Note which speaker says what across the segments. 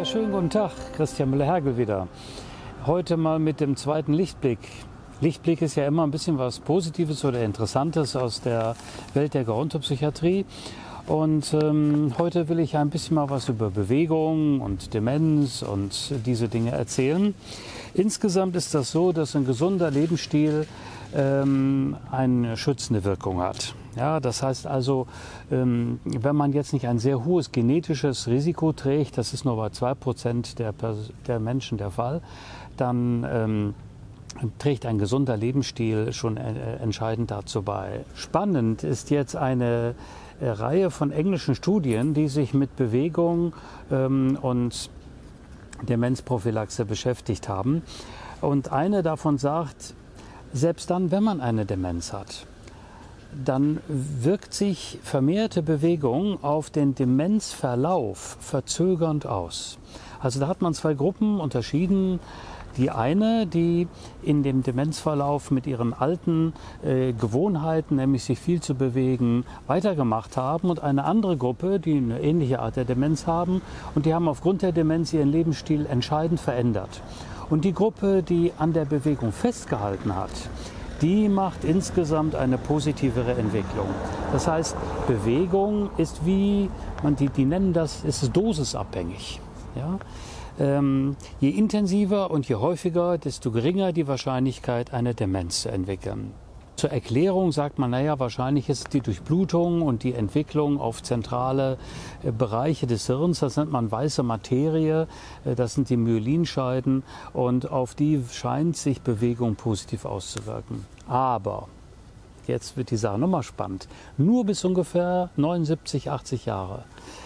Speaker 1: Ja, schönen guten Tag, Christian Müller-Hergel wieder. Heute mal mit dem zweiten Lichtblick. Lichtblick ist ja immer ein bisschen was Positives oder Interessantes aus der Welt der Gerontopsychiatrie. Und heute will ich ein bisschen mal was über Bewegung und Demenz und diese Dinge erzählen. Insgesamt ist das so, dass ein gesunder Lebensstil eine schützende Wirkung hat. Ja, das heißt also, wenn man jetzt nicht ein sehr hohes genetisches Risiko trägt, das ist nur bei 2% der Menschen der Fall, dann trägt ein gesunder Lebensstil schon entscheidend dazu bei. Spannend ist jetzt eine Reihe von englischen Studien, die sich mit Bewegung und Demenzprophylaxe beschäftigt haben. Und eine davon sagt, selbst dann, wenn man eine Demenz hat, dann wirkt sich vermehrte Bewegung auf den Demenzverlauf verzögernd aus. Also da hat man zwei Gruppen unterschieden. Die eine, die in dem Demenzverlauf mit ihren alten Gewohnheiten, nämlich sich viel zu bewegen, weitergemacht haben, und eine andere Gruppe, die eine ähnliche Art der Demenz haben, und die haben aufgrund der Demenz ihren Lebensstil entscheidend verändert. Und die Gruppe, die an der Bewegung festgehalten hat, die macht insgesamt eine positivere Entwicklung. Das heißt, Bewegung ist wie, die nennen das, ist dosisabhängig. Ja? Je intensiver und je häufiger, desto geringer die Wahrscheinlichkeit, eine Demenz zu entwickeln. Zur Erklärung sagt man, naja, wahrscheinlich ist die Durchblutung und die Entwicklung auf zentrale Bereiche des Hirns, das nennt man weiße Materie, das sind die Myelinscheiden, und auf die scheint sich Bewegung positiv auszuwirken. Aber, jetzt wird die Sache nochmal spannend, nur bis ungefähr 79, 80 Jahre.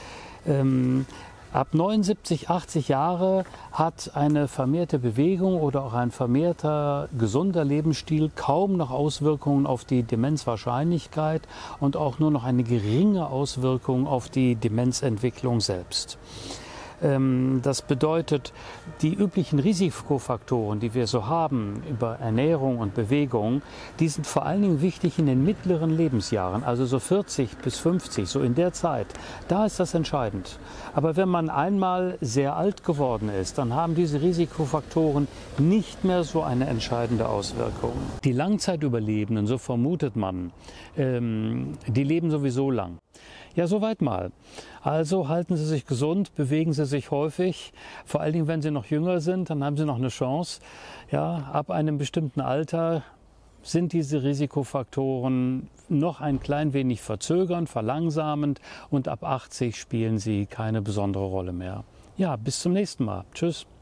Speaker 1: Ab 79, 80 Jahre hat eine vermehrte Bewegung oder auch ein vermehrter gesunder Lebensstil kaum noch Auswirkungen auf die Demenzwahrscheinlichkeit und auch nur noch eine geringe Auswirkung auf die Demenzentwicklung selbst. Das bedeutet, die üblichen Risikofaktoren, die wir so haben über Ernährung und Bewegung, die sind vor allen Dingen wichtig in den mittleren Lebensjahren, also so 40 bis 50, so in der Zeit. Da ist das entscheidend. Aber wenn man einmal sehr alt geworden ist, dann haben diese Risikofaktoren nicht mehr so eine entscheidende Auswirkung. Die Langzeitüberlebenden, so vermutet man, die leben sowieso lang. Ja, soweit mal. Also halten Sie sich gesund, bewegen Sie sich häufig, vor allen Dingen, wenn Sie noch jünger sind, dann haben Sie noch eine Chance. Ja, ab einem bestimmten Alter sind diese Risikofaktoren noch ein klein wenig verzögernd, verlangsamend, und ab 80 spielen sie keine besondere Rolle mehr. Ja, bis zum nächsten Mal. Tschüss.